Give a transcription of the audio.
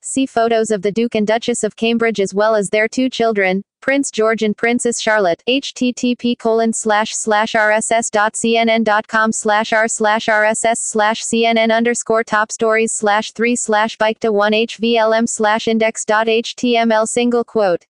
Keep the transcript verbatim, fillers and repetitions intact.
See photos of the Duke and Duchess of Cambridge as well as their two children, Prince George and Princess Charlotte. http colon slash slash rss.cnn.com slash r slash rss slash cnn underscore top stories slash three slash bike to one hvlm slash index.html single quote.